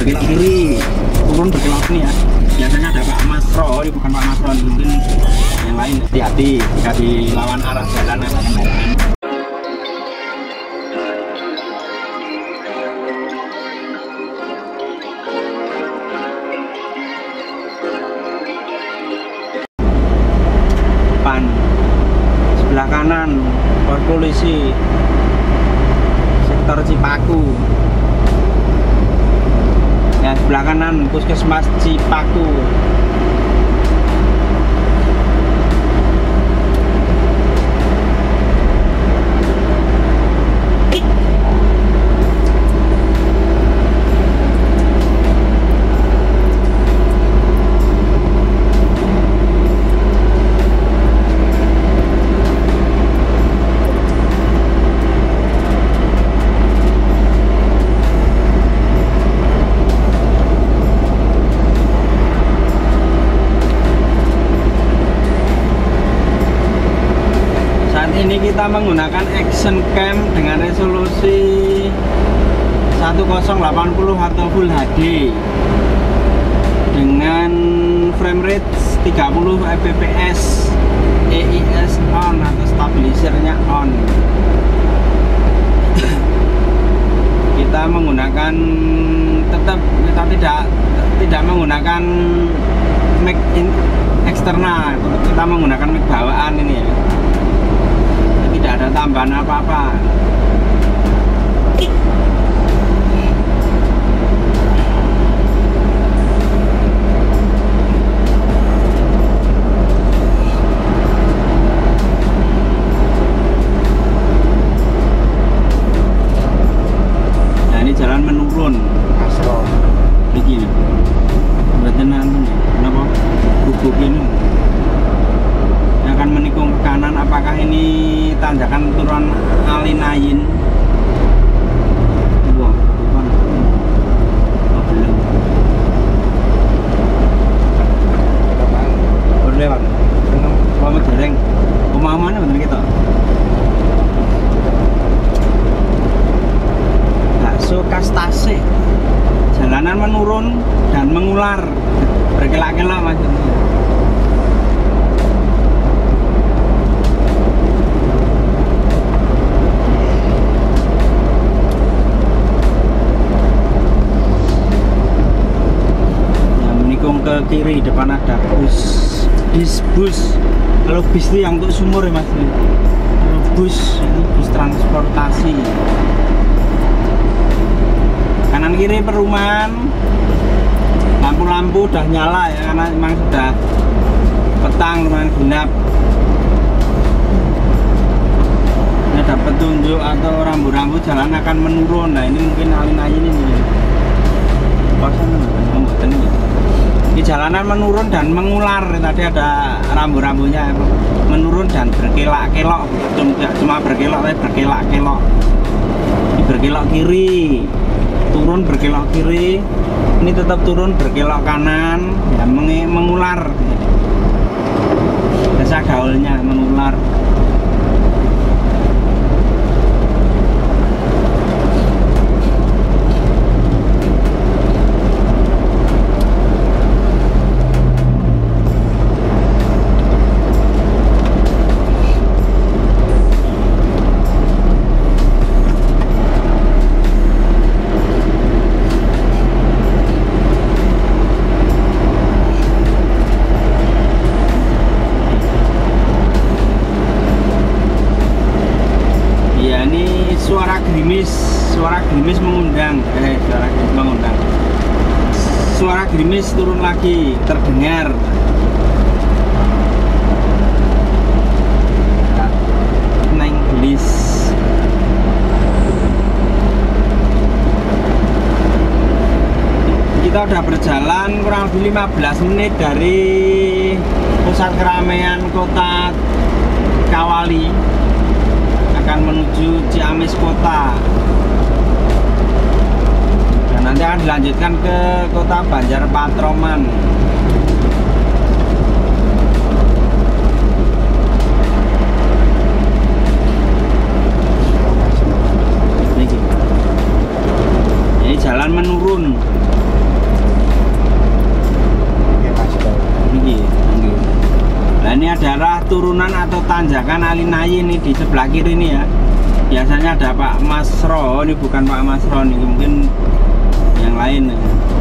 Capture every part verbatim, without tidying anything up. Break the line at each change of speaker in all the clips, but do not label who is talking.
berkelok kiri, turun berkelok ini ya. Biasanya ada Pak Masro, ini bukan Pak Masro, mungkin yang lain. Hati-hati jika dilawan arah jalan ada kendaraan. Depan, sebelah kanan, pos polisi sektor Cipaku. Ya, sebelah kanan puskesmas Cipaku. Ini kita menggunakan action cam dengan resolusi seribu delapan puluh atau Full H D dengan frame rate tiga puluh F P S, A I S on atau stabilizernya on. Kita menggunakan tetap kita tidak tidak menggunakan mic eksternal, kita menggunakan mic bawaan ini ya. Tidak ada tambahan apa-apa. Nah, ini jalan menurun. Asro. Begini. Berarti nanti kenapa bubuk ini akan menikung ke kanan. Apakah ini tanjakan turun Alinayin? Wah, bukan. Oh, belum. Baru lewat. Selamat jaring. Pemahamannya bener kita. Bakso Kastase. Jalanan menurun dan mengular, berkelak-kelak maksudnya. Ke kiri depan ada bus, bis bus. Kalau bis itu yang untuk sumur ya mas. Kalau bus ini bus transportasi. Kanan kiri perumahan, lampu-lampu udah nyala ya karena memang sudah petang, lumayan gelap. Ini ada petunjuk atau rambu-rambu jalan akan menurun. Nah ini mungkin alin-alin ini. Kosan membuat ini. Di jalanan menurun dan mengular. Tadi ada rambu-rambunya menurun dan berkelak-kelok. Tidak cuma berkelok tapi berkelak-kelok. Ini berkelok kiri, turun berkelok kiri. Ini tetap turun berkelok kanan, ya, mengular. Biasa gaulnya mengular. Suara gerimis, suara gerimis mengundang, eh suara gerimis mengundang. Suara gerimis turun lagi, terdengar. Neng gelis. Kita udah berjalan kurang lebih lima belas menit dari pusat keramaian kota Kawali. Akan menuju Ciamis kota dan nanti akan dilanjutkan ke kota Banjar Patroman. Ini jalan menurun. turunan atau tanjakan Alin-Ayin nih di sebelah kiri nih ya. Biasanya ada Pak Masro, ini bukan Pak Masro nih, mungkin yang lain ya.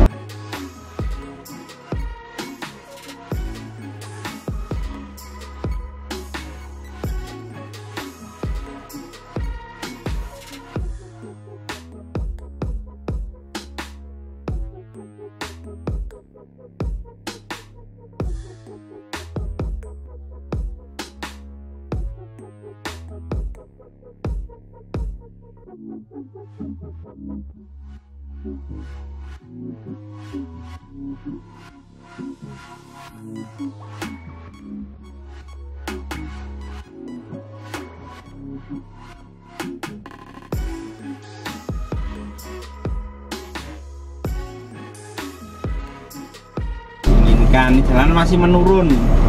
Inginkan jalan masih menurun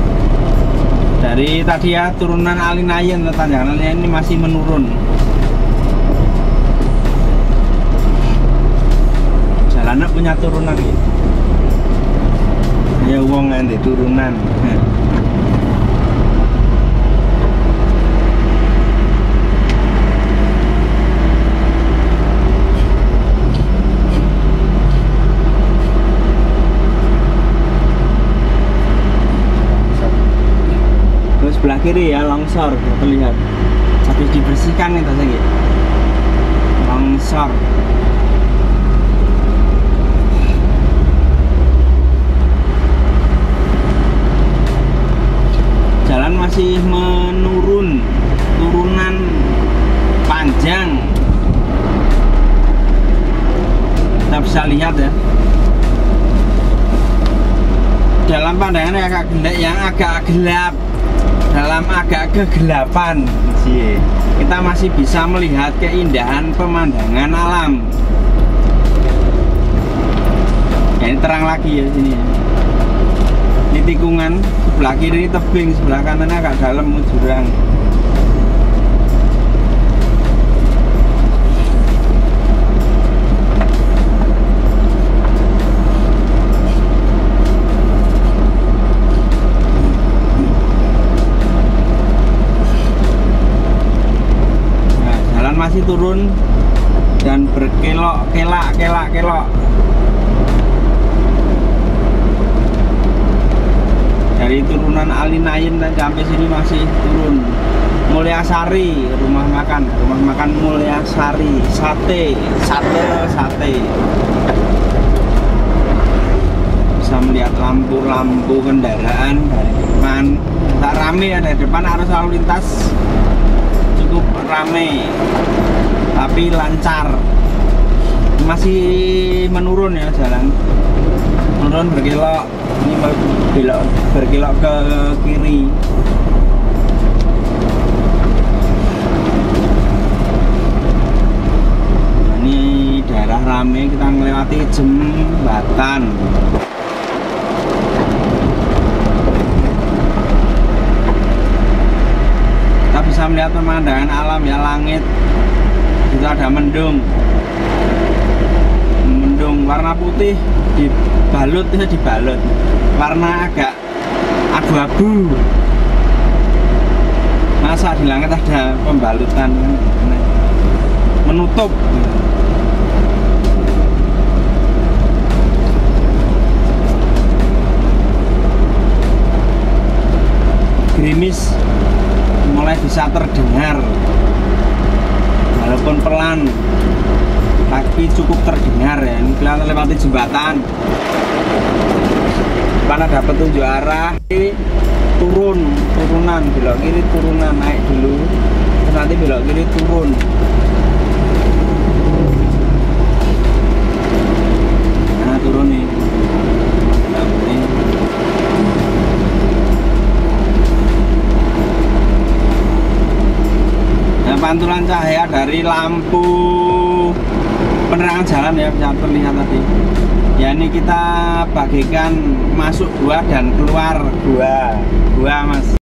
dari tadi ya, turunan Alin-Ayin atau tanjakan Alin-Ayin ini masih menurun. Jalannya punya turunan gitu. Ya wong nanti turunan. Terus sebelah kiri ya longsor terlihat. Habis dibersihkan nih tadi. Longsor. Jalan masih menurun, turunan panjang. Kita bisa lihat ya. Dalam pandangan yang agak gelap, yang agak gelap, dalam agak kegelapan, kita masih bisa melihat keindahan pemandangan alam. Ya, ini terang lagi ya sini. Ini tikungan, sebelah kiri tebing, sebelah kanannya agak dalam jurang. Nah, jalan masih turun dan berkelok, kelak, kelak, kelok. Dari turunan Alin-Ayin dan sampai sini masih turun. Mulyasari, rumah makan, rumah makan Mulyasari, sate, sate, sate. Bisa melihat lampu-lampu kendaraan dari depan. Tak rame ya, dari depan arus lalu lintas cukup rame, tapi lancar. Masih menurun ya jalan. Menurun berkelok, ini belok berkelok ke kiri. Nah, ini daerah rame, kita melewati jembatan. Kita bisa melihat pemandangan alam ya, langit itu ada mendung. Mendung warna putih dibalut, itu dibalut warna agak abu-abu. Masa di langit ada pembalutan menutup. Gerimis mulai bisa terdengar, walaupun pelan tapi cukup terdengar ya. Ini kelihatan lewati jembatan. Depan ada petunjuk arah, ini turun, turunan, belok kiri turunan, naik dulu, terus nanti belok kiri turun. Nah turun nih. Nah, pantulan cahaya dari lampu penerangan jalan ya bisa terlihat tadi. Ya ini kita bagikan masuk gua dan keluar gua, gua mas.